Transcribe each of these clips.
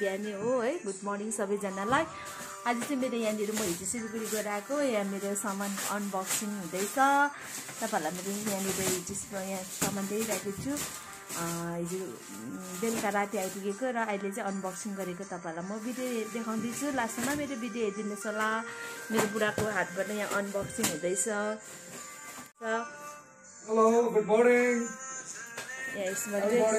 बिहानी हो है। गुड मर्निङ सबैजनालाई। आज चाहिँ मेरो यहाँनिर म हिजो सिलगढी गएर आएको, यहाँ मेरो सामान अनबक्सिङ हुँदैछ। तपाईँहरूलाई मैले यहाँनिर हिजो यहाँ सामान ल्याइरहेको छु। हिजो बेलुका राति आइपुगेको र अहिले चाहिँ अनबक्सिङ गरेको तपाईँहरूलाई म भिडियो देखाउँदैछु। लास्टमा मेरो भिडियो हेरिदिनुहोस् होला। मेरो बुढाको हातबाट यहाँ अनबक्सिङ हुँदैछ। Hello good morning. यहाँ यसमा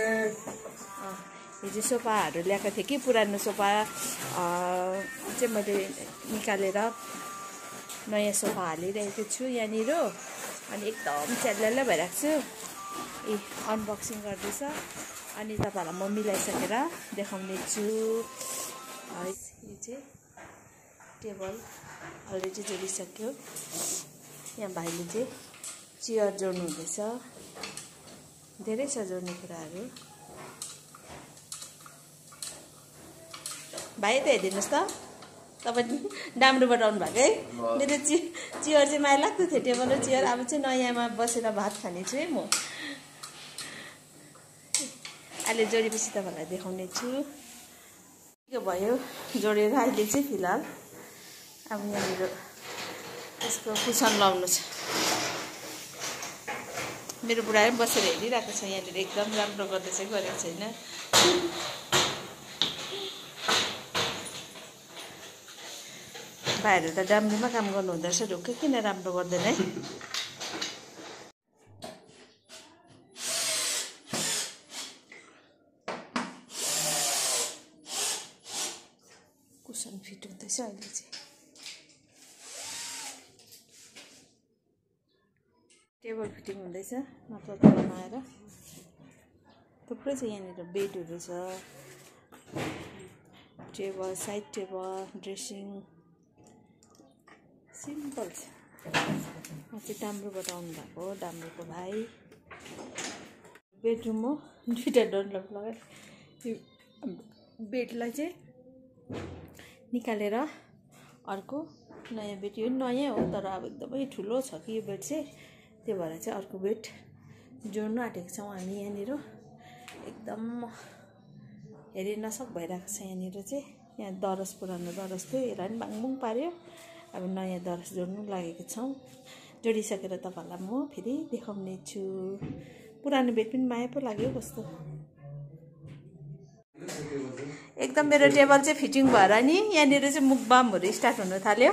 हिजो सोफाहरू ल्याएको थिएँ कि पुरानो सोफा चाहिँ मैले निकालेर नयाँ सोफा हालिरहेको छु यहाँनिर। अनि एकदम च्याल्ला भइरहेको छु। अनबक्सिङ गर्दैछ अनि तपाईँहरूलाई म मिलाइसकेर देखाउने छु। यो चाहिँ टेबल अलरेडी जोडिसक्यो। यहाँ भाइले चाहिँ चेयर जोड्नु हुँदैछ। धेरै छ जोड्ने कुराहरू। भाइ त हेरिदिनुहोस् त, तपाईँ डाम्रोबाट आउनु भएको है। मेरो चेयर चाहिँ माया लाग्दो थियो, टेबल र चेयर। अब चाहिँ नयाँमा बसेर भात खाने छु है म। अहिले जोडेपछि तपाईँहरूलाई देखाउने छु। के भयो जोडेर अहिले चाहिँ फिलहाल अब यहाँनिर यसको कुसन लाउनु छ। मेरो बुढा पनि बसेर हेरिरहेको छ यहाँनिर। एकदम राम्रो गर्दैछ, गरेको छैन। भाइहरू त डाम्रोमा काम गर्नु हुँदो रहेछ, ढुक्कै किन राम्रो गर्दैन है। कुसन फिट हुँदैछ अहिले चाहिँ। टेबल फिटिङ हुँदैछ मात्र तलमा आएर। थुप्रै छ यहाँनिर, बेडहरू छ, table, side table, dressing, simple छ। म चाहिँ डाम्रोबाट आउनु भएको, डाम्रोको भाइ। बेडरुम हो, दुईवटा डन्लप लगाए। बेडलाई चाहिँ निकालेर अर्को नयाँ बेड, यो नयाँ हो तर अब एकदमै ठुलो छ कि यो बेड चाहिँ, त्यो भएर चाहिँ अर्को बेड जोड्नु आँटेको छौँ हामी यहाँनिर। एकदम हेरि नसक भइरहेको छ यहाँनिर चाहिँ। यहाँ दरस, पुरानो दरस थियो, यसलाई पनि बाङबुङ पार्यो। अब नयाँ दरस जोड्नु लागेको छौँ। जोडिसकेर तपाईँहरूलाई म फेरि देखाउने छु। पुरानो बेड पनि माया पो लाग्यो कस्तो। एकदम मेरो टेबल चाहिँ फिटिङ भएर नि यहाँनिर चाहिँ मुखबामहरू स्टार्ट हुन थाल्यो।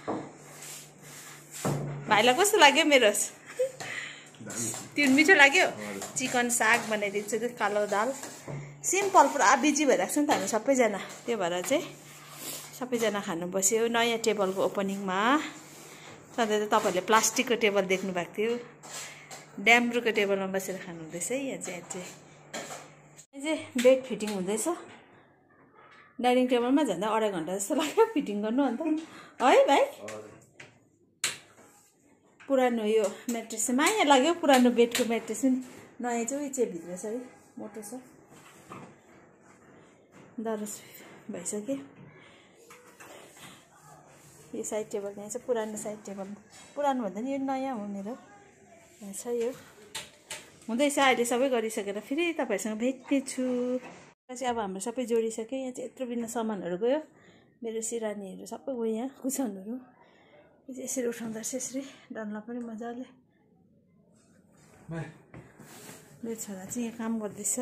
भाइलाई कस्तो लाग्यो मेरो? त्यो मिठो लाग्यो। चिकन साग बनाइदिन्छु, कालो दाल, सिम्पल। पुरा बिजी भइरहेको छ नि त हामी सबैजना, त्यो भएर चाहिँ सबैजना खानु बस्यो। नयाँ टेबलको ओपनिङमा सधैँ त तपाईँहरूले प्लास्टिकको टेबल देख्नु भएको थियो, ड्याम्रोको टेबलमा बसेर खानु हुँदैछ है। यहाँ चाहिँ बेड फिटिङ हुँदैछ। डाइनिङ टेबलमा झन्डै 2.5 घन्टा जस्तो लाग्यो फिटिङ गर्नु। अन्त है भाइ, पुरानो यो म्याट्रेस चाहिँ माया लाग्यो। पुरानो बेडको म्याट्रेस पनि नयाँ चाहिँ उयो चाहिँ भित्र छ है, मोटो छ। दरस भइसक्यो। यो साइड टेबल यहाँ चाहिँ पुरानो साइड टेबल, पुरानो भन्दा नि यो नयाँ हो मेरो। यहाँ छ यो हुँदैछ। अहिले सबै गरिसकेर फेरि तपाईँहरूसँग भेट्ने छु। चाहिँ अब हाम्रो सबै जोडिसक्यो। यहाँ चाहिँ यत्रो बिना सामानहरू गयो। मेरो सिरानीहरू सबै गयो, यहाँ कुसनहरू यसरी उठाउँदा रहेछ, यसरी डन्ला पनि मजाले। मेरो छोरा चाहिँ यहाँ काम गर्दैछ।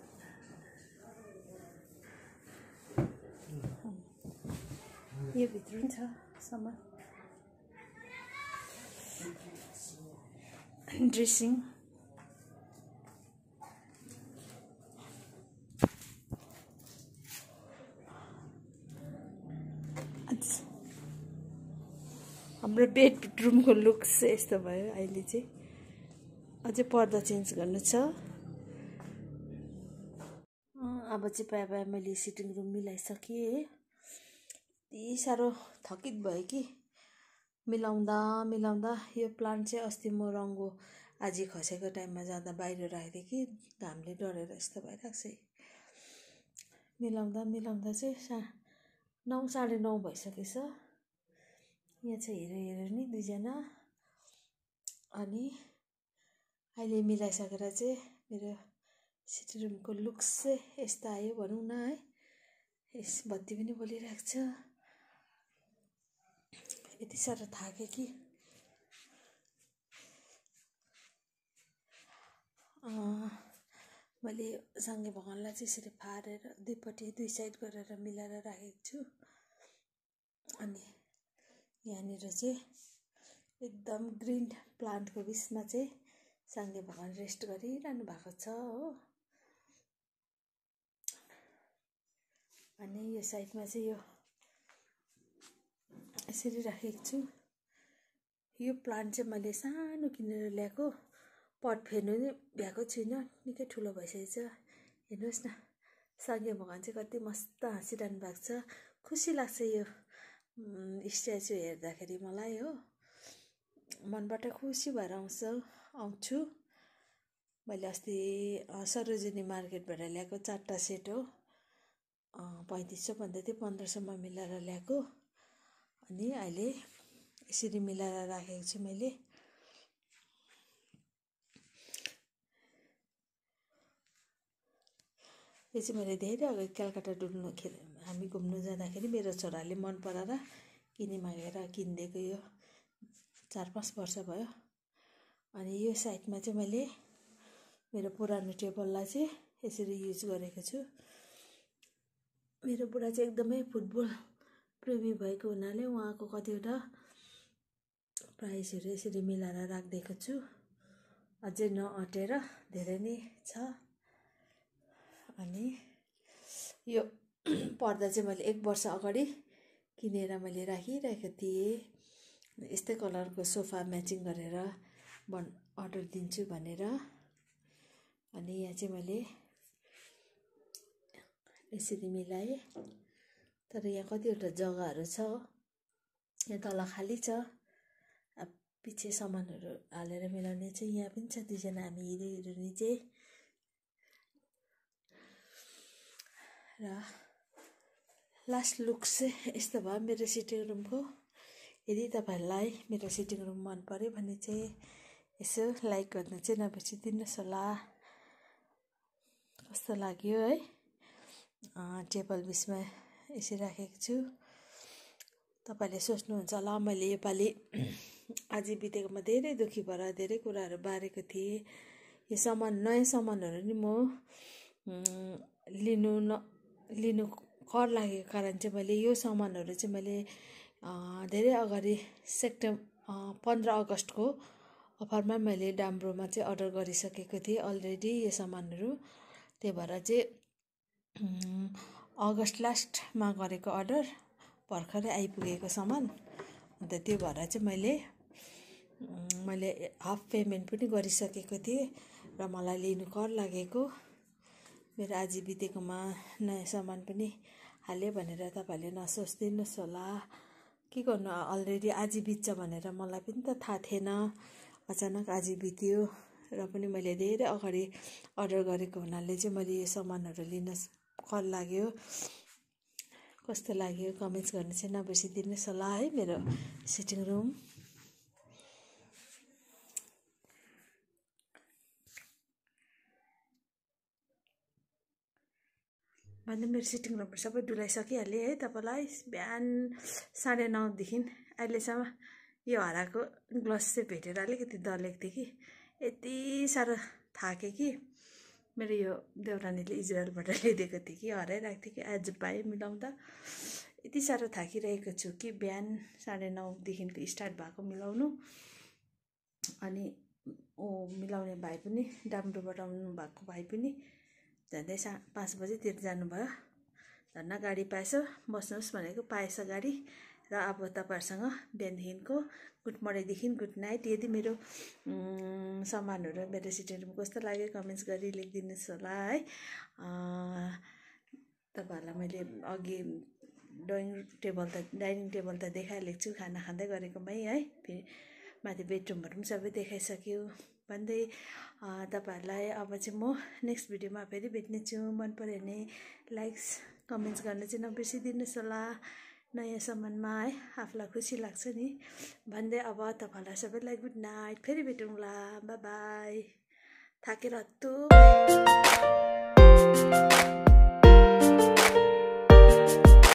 यो भित्र पनि छ सामान, ड्रेसिङ। हाम्रो बेडरुमको लुक चाहिँ यस्तो भयो। अहिले चाहिँ अझै पर्दा चेन्ज गर्नु छ। अब चाहिँ प्रायः मैले सिटिङ रुम मिलाइसकेँ। यति साह्रो थकित भयो कि मिलाउँदा यो प्लान्ट चाहिँ अस्ति म रङ्गो आजी खसेको टाइममा जाँदा बाहिर राखेको थिएँ कि घामले डढेर यस्तो भइरहेको छ। मिलाउँदा चाहिँ 9 साढे 9 भइसकेछ। यहाँ चाहिँ हेरेर नि दुईजना। अनि अहिले मिलाइसकेर चाहिँ मेरो सिटिङ रुमको लुक्स चाहिँ यस्तो आयो भनौँ न है। यस बत्ती पनि बोलिरहेको छ। यति साह्रो थाके कि मैले सँगै भगवानलाई चाहिँ यसरी फारेर दुई साइड गरेर मिलाएर राखेको छु। अनि यहाँनिर चाहिँ एकदम ग्रिन प्लान्टको बिचमा चाहिँ सँगै भगवान रेस्ट गरिरहनु भएको छ हो। अनि यो साइडमा चाहिँ यो यसरी राखेको छु। यो प्लान्ट चाहिँ मैले सानो किनेर ल्याएको, पट फेर्नु नै भ्याएको छुइनँ, निकै ठुलो भइसकेको छ। हेर्नुहोस् न, सँगै भगवान चाहिँ कति मस्त हाँसिरहनु भएको छ। खुसी लाग्छ यो स्ट्याचु हेर्दाखेरि मलाई हो, मनबाट खुसी भएर आउँछु। मैले अस्ति सरोजिनी मार्केटबाट ल्याएको 4टा सेट हो, 3500 भन्दै थियो, 1500मा मिलाएर ल्याएको। अनि अहिले यसरी मिलाएर राखेको छु मैले। यो चाहिँ मैले धेरै अगाडि कलकत्ता हामी घुम्नु जाँदाखेरि मेरो छोराले मन पराएर किनिमागेर किनिदिएको, यो 4-5 वर्ष भयो। अनि यो साइडमा चाहिँ मैले मेरो पुरानो टेबललाई चाहिँ यसरी युज गरेको छु। मेरो बुढा चाहिँ एकदमै फुटबल प्रेमी भएको हुनाले उहाँको कतिवटा प्राइजहरू यसरी मिलाएर राखिदिएको छु, अझै नअटेर धेरै नै छ। अनि यो पर्दा चाहिँ मैले 1 वर्ष अगाडि किनेर मैले राखिरहेको थिएँ, यस्तै कलरको सोफा म्याचिङ गरेर अर्डर दिन्छु भनेर। अनि यहाँ चाहिँ मैले यसरी मिलाएँ, तर यहाँ कतिवटा जग्गाहरू छ, यहाँ तल खाली छ, अब पछि सामानहरू हालेर मिलाउने चाहिँ यहाँ पनि छ। 2 जना हामी हिँड्ने चाहिँ। र लास्ट लुक चाहिँ यस्तो भयो मेरो सिटिङ रुमको। यदि तपाईहरुलाई मेरो सिटिङ रुम मन पर्यो भने चाहिँ यसो लाइक गर्न चाहिँ नबिर्सिदिनुस् होला। कस्तो लाग्यो है, टेबल बिचमा यसरी राखेको छु। तपाईले सोच्नुहुन्छ होला मैले योपालि आज बितेकोमा धेरै दुखी भएर धेरै कुराहरू बारेको थिएँ। यो नयाँ सामानहरू नि म लिनु कर लागेको कारण चाहिँ मैले यो सामानहरू चाहिँ मैले धेरै अगाडि 15 अगस्तको अफरमा मैले डाम्ब्रोमा चाहिँ अर्डर गरिसकेको थिएँ अलरेडी यो सामानहरू। त्यही भएर चाहिँ अगस्त लास्टमा गरेको अर्डर भर्खरै आइपुगेको सामान। अन्त त्यो भएर चाहिँ मैले हाफ पेमेन्ट पनि गरिसकेको थिएँ र मलाई लिनु कर लागेको। मेरो आज बितेकोमा नयाँ सामान पनि हाले भनेर तपाईहरुले नसोच्दिनुस् होला। के गर्नु, अलरेडी आज बित्छ भनेर मलाई पनि त थाहा थिएन, अचानक आज बित्यो। र पनि मैले धेरै अगाडि अर्डर गरेको हुनाले चाहिँ मैले यो सामानहरू लिन कर लाग्यो। कस्तो लाग्यो कमेन्ट्स गर्न चाहिँ नबिर्सिदिनुस् होला है। मेरो सिटिङ रुम भन्दा मेरो सिटिङ रुम सबै डुलाइसकिहालेँ है। तपाईलाई बिहान 9:30 देखि अहिलेसम्म यो हराएको ग्लास चाहिँ भेटेर अलिकति दलेको थिएँ कि यति साह्रो थाकेँ कि मेरो यो देउरानीले इजरायलबाट ल्याइदिएको थियो कि हराइरहेको थियो कि आज पाएँ मिलाउँदा। यति साह्रो थाकिरहेको छु कि बिहान 9:30 देखिको स्टार्ट भएको मिलाउनु। अनि मिलाउने भाइ पनि डाम्डोबाट आउनु भएको भाइ पनि झन्डै 5 बजेतिर जानुभयो। धन्न गाडी पाएछ, बस्नुहोस् भनेको पाएछ गाडी। र अब तपाईहरुसँग बिहानदेखिको गुड मर्निङदेखि गुड नाइट। यदि मेरो सामानहरू मेरो सिटिङ रुम कस्तो लाग्यो कमेन्ट्स गरी लेखिदिनुस् होला है। तपाईहरुलाई मैले अघि डाइनिङ टेबल त देखाइहालेको छु खाना खाँदै गरेकोमै है। फेरि माथि बेडरुमहरू पनि सबै देखाइसक्यो भन्दै तपाईहरुलाई अब चाहिँ म नेक्स्ट भिडियोमा फेरि भेट्नेछु। मन पर्यो भने लाइक्स कमेन्ट्स गर्न चाहिँ नबिर्सिदिनुस् होला। नयाँ सामानमा है आफूलाई खुसी लाग्छ नि भन्दै अब तपाईहरुलाई सबैलाई गुड नाइट। फेरि भेटौँला, बाई बाई। थाकेर हत्तु